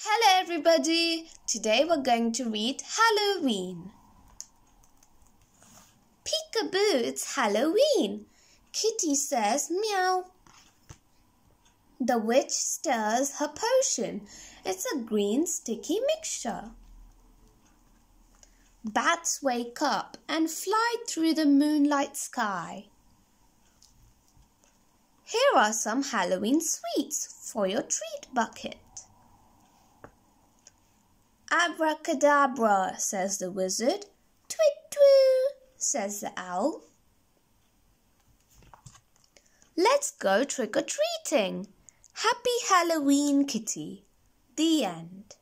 Hello everybody! Today we're going to read Halloween. Peekaboo, it's Halloween. Kitty says meow. The witch stirs her potion. It's a green sticky mixture. Bats wake up and fly through the moonlight sky. Here are some Halloween sweets for your treat bucket. Abracadabra, says the wizard. Twit-twoo, says the owl. Let's go trick-or-treating. Happy Halloween, Kitty. The end.